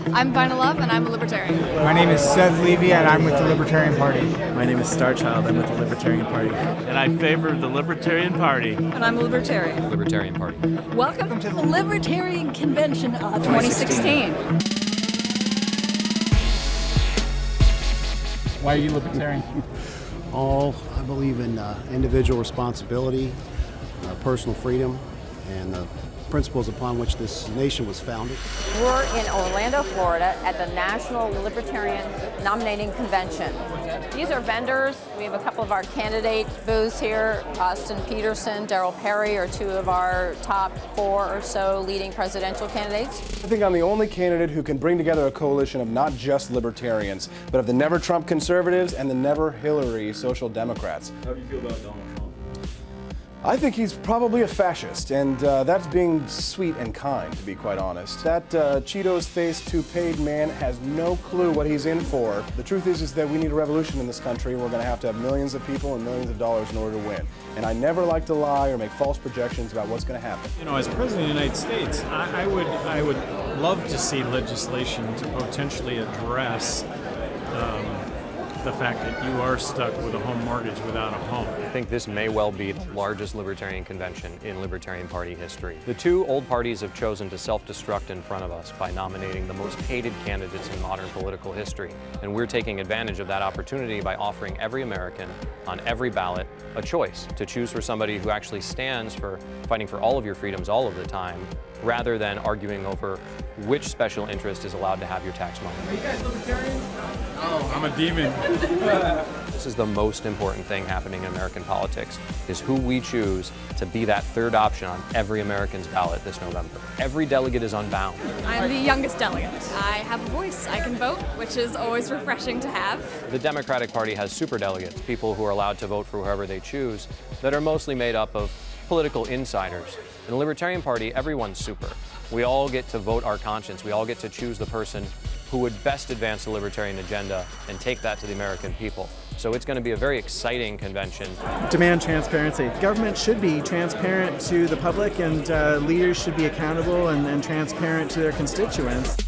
I'm Vina Love, and I'm a Libertarian. My name is Seth Levy, and I'm with the Libertarian Party. My name is Starchild. I'm with the Libertarian Party. And I favor the Libertarian Party. And I'm a Libertarian. Libertarian Party. Welcome to the Libertarian Convention of 2016. Why are you Libertarian? I believe in individual responsibility, personal freedom, and the principles upon which this nation was founded. We're in Orlando, Florida at the National Libertarian Nominating Convention. These are vendors. We have a couple of our candidate booths here. Austin Peterson, Darryl Perry are two of our top 4 or so leading presidential candidates. I think I'm the only candidate who can bring together a coalition of not just libertarians, but of the never Trump conservatives and the never Hillary social democrats. How do you feel about Donald Trump? I think he's probably a fascist, and that's being sweet and kind, to be quite honest. That Cheetos-faced toupeed man has no clue what he's in for. The truth is that we need a revolution in this country, and we're going to have millions of people and millions of dollars in order to win. And I never like to lie or make false projections about what's going to happen. You know, as President of the United States, I would love to see legislation to potentially address the fact that you are stuck with a home mortgage without a home. I think this may well be the largest libertarian convention in Libertarian Party history. The two old parties have chosen to self-destruct in front of us by nominating the most hated candidates in modern political history. And we're taking advantage of that opportunity by offering every American on every ballot a choice to choose for somebody who actually stands for fighting for all of your freedoms all of the time, rather than arguing over which special interest is allowed to have your tax money. Are you guys Libertarians? Oh, I'm a demon. This is the most important thing happening in American politics, is who we choose to be that third option on every American's ballot this November. Every delegate is unbound. I'm the youngest delegate. I have a voice. I can vote, which is always refreshing to have. The Democratic Party has superdelegates, people who are allowed to vote for whoever they choose, that are mostly made up of political insiders. In the Libertarian Party, everyone's super. We all get to vote our conscience. We all get to choose the person who would best advance the libertarian agenda and take that to the American people. So it's going to be a very exciting convention. Demand transparency. Government should be transparent to the public, and leaders should be accountable and transparent to their constituents.